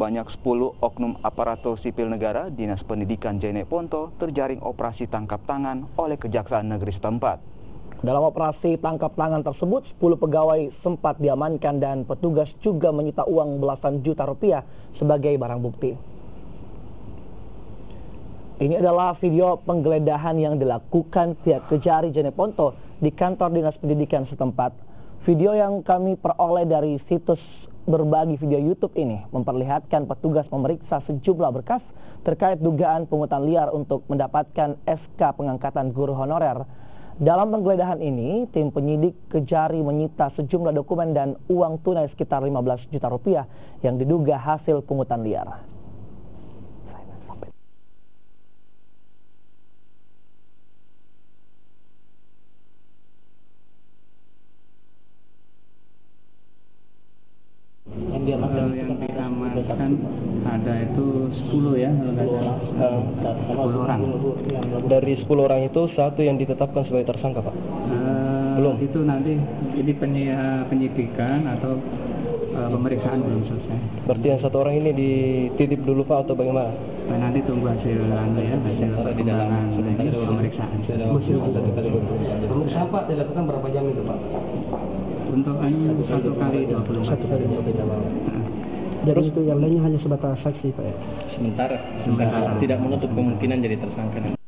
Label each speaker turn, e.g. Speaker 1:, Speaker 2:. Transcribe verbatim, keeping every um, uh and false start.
Speaker 1: sebanyak sepuluh oknum aparatur sipil negara Dinas Pendidikan Jeneponto terjaring operasi tangkap tangan oleh Kejaksaan Negeri setempat.
Speaker 2: Dalam operasi tangkap tangan tersebut, sepuluh pegawai sempat diamankan dan petugas juga menyita uang belasan juta rupiah sebagai barang bukti. Ini adalah video penggeledahan yang dilakukan pihak Kejari Jeneponto di kantor Dinas Pendidikan setempat. Video yang kami peroleh dari situs berbagi video YouTube ini memperlihatkan petugas memeriksa sejumlah berkas terkait dugaan pungutan liar untuk mendapatkan S K pengangkatan guru honorer. Dalam penggeledahan ini, tim penyidik Kejari menyita sejumlah dokumen dan uang tunai sekitar lima belas juta rupiah yang diduga hasil pungutan liar.
Speaker 3: Yang diamankan ada itu sepuluh ya, sepuluh orang.
Speaker 2: Dari sepuluh orang itu satu yang ditetapkan sebagai tersangka, Pak?
Speaker 3: Uh, belum. Itu nanti ini penyidikan atau uh, pemeriksaan belum selesai.
Speaker 2: Berarti yang satu orang ini dititip dulu, Pak, atau bagaimana?
Speaker 3: Nah, nanti tunggu hasil anu ya, hasil perkembangan pemeriksaan.
Speaker 2: Pemeriksaan Pak dilakukan berapa jam itu, Pak?
Speaker 3: Untuk anu satu kali dua puluh empat jam.
Speaker 2: Jadi itu yang lainnya hanya sebatas saksi, Pak, ya?
Speaker 3: Sementara, sementara tidak menutup kemungkinan jadi tersangka.